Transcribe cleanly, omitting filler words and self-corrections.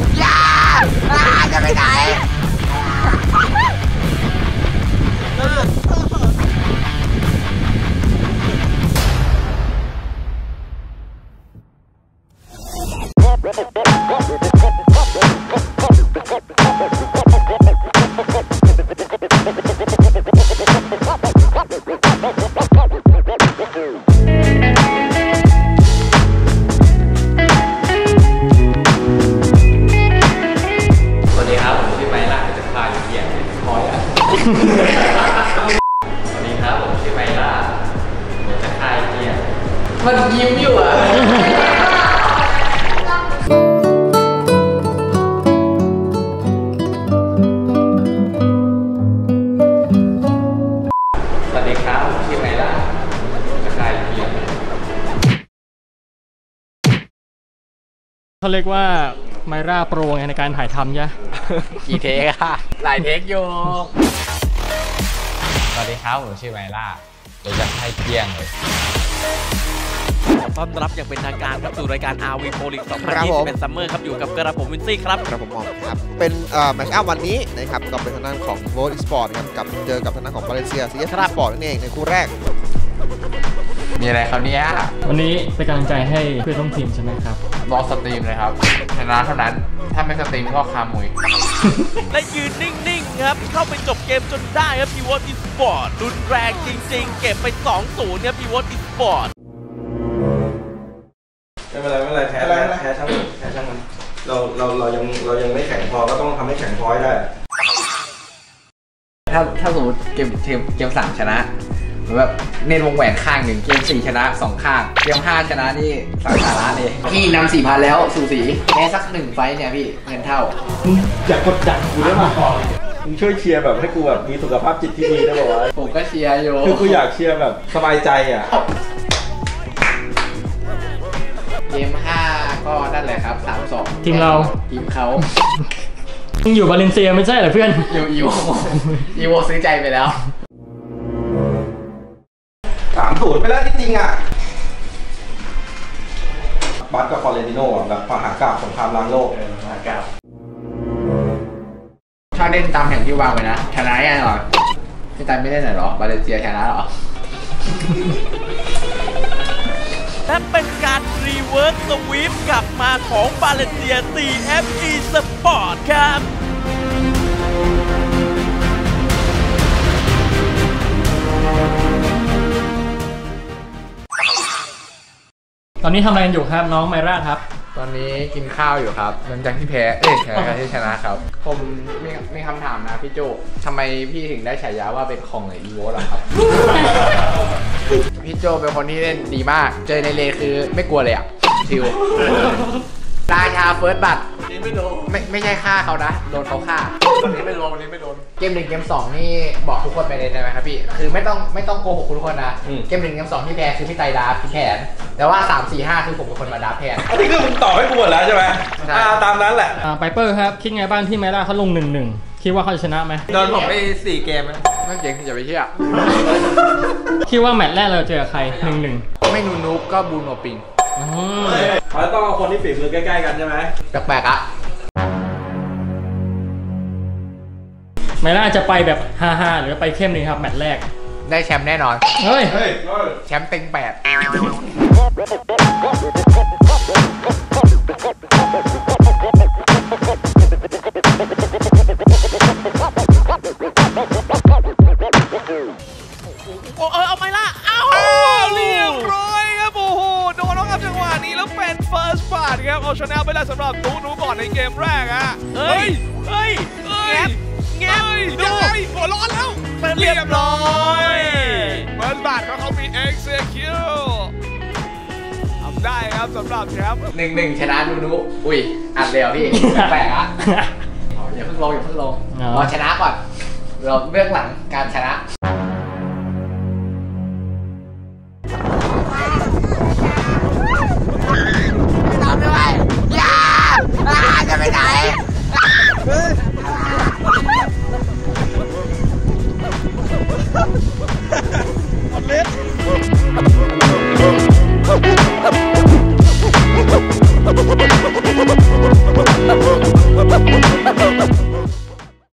อย่าจะไปไหนสวัสดีครับผมชื่อไมล่าผมจะคายเกียร์มันยิ้มอยู่อ่ะสวัสดีครับผมชื่อไมล่าผมจะคายเกียร์เขาเรียกว่าไมร่าโปรไงในการถ่ายทำใช่กี่เทคอะหลายเทคอยู่สวัสดีครับผมชื่อไมล่าเดี๋ยวจะให้เกี้ยงเลยต้อนรับอย่างเป็นทางการครับสู่รายการ RV Pro League 2021 Summer ครับอยู่กับกระผมวินซี่ครับกระผมออมครับเป็นแมตช์อัพวันนี้นะครับก็เป็นทางด้านของ World Esport ครับกับเจอกับทางด้านของมาเลเซียซีเอสสปอร์ตนั่นเองในคู่แรกมีอะไรครับเนี่ยวันนี้เป็นกำลังใจให้เพื่อนร่วมทีมใช่ไหมครับรอสตรีมเลยครับชนะเท่านั้นถ้าไม่สตรีมก็คามุยและยืนนิ่งๆครับเข้าไปจบเกมจนได้ครับ Pivot Esport รุนแรงจริงๆเก็บไป 2-0 ครับ Pivot Esport ไม่เป็นไรแพ้ช่างมันเรายังไม่แข็งพอก็ต้องทำให้แข็งพอให้ได้ถ้าสมมติเกม3ชนะหรือแบบเน้นวงแหวนข้างหนึ่งเกม4ชนะ2ข้างเกม5ชนะนี่สาระเลยพี่นำ 4,000 แล้วสูสีแค่สัก1ไฟเนี่ยพี่เงินเท่าอยากกดดันกูได้ป่ะมึงช่วยเชียร์แบบให้กูแบบมีสุขภาพจิตที่ดีได้ป่าวะผมก็เชียร์อยู่คือกูอยากเชียร์แบบสบายใจอ่ะเกม5ก็นั่นแหละครับ 3-2 ทีมเราทีมเขาอยู่บาเลนเซียไม่ใช่เหรอเพื่อนอยู่อีโวซื้อใจไปแล้ว 3-0ไปแล้วจริงๆอ่ะบัสกับฟอเรนติโน่แบบมหากาพย์สงครามล้างโลกมหากาพย์ถ้าเล่นตามแผนที่วางไว้นะชนะยังหรอพี่ตันไม่เล่นหรอบาเลนเซียชนะหรอและเป็นการรีเวิร์สสวีปกลับมาของบาเลนเซีย CFE Sport ครับตอนนี้ทำอะไรกันอยู่ครับน้องไมร่าครับตอนนี้กินข้าวอยู่ครับหลังจากที่แพ้แพ้ที่ชนะครับผมมีคำถามนะพี่โจทำไมพี่ถึงได้ฉายาว่าเป็นของอีโวล่ะครับ พี่โจเป็นคนที่เล่นดีมากเจอในเลคือไม่กลัวเลยอ่ะชิวราชาเฟิร์สบัตนี้ไม่โดนไม่ใช่ฆ่าเขานะโดนเขาฆ่าวันนี้ไม่โดนเกม1เกม2นี่บอกทุกคนไปเลยได้ไหมครับพี่คือไม่ต้องโกหกทุกคนนะเกม1เกม2ที่แพ้คือพี่ไตดาพี่แผนแต่ว่า3 4 5คือผมเป็นคนมาดาแผนอันนี้คือมึงตอบให้กูหมดแล้วใช่ไหมตามนั้นแหละไปเปอร์ครับคิดไงบ้างที่ไมร่าเขาลง 1-1คิดว่าเขาจะชนะไหมโดนผมไป4 เกมนั่นเจ๋งอย่าไปเชื่อคิดว่าแมตช์แรกเราเจอใคร 1-1 ไม่นูบก็บูโนปิงแล้วต้องเอาคนที่ฝีมือใกล้ๆกันใช่ไหมแปลกๆอ่ะไมร่าจะไปแบบ5-5หรือไปเข้มนี่ครับแมตช์แรกได้แชมป์แน่นอนเฮ้ยแชมป์เต็ง8 เอาไปละเรียบร้อยครับโอ้โหโดนแล้วครับจังหวะนี้แล้วเป็น First Blood ครับเอาชนะไปแล้วสำหรับนูก่อนในเกมแรกอะเฮ้ยแงบดูหัวร้อนแล้วเรียบร้อย First Blood เขามี Execute ทำได้ครับสำหรับแชมป์ 1-1ชนะนูอุ้ยอัดเร็วพี่แปลกอ่ะอย่าเพิ่งลงรอชนะก่อนเราเบื้องหลังการชนะ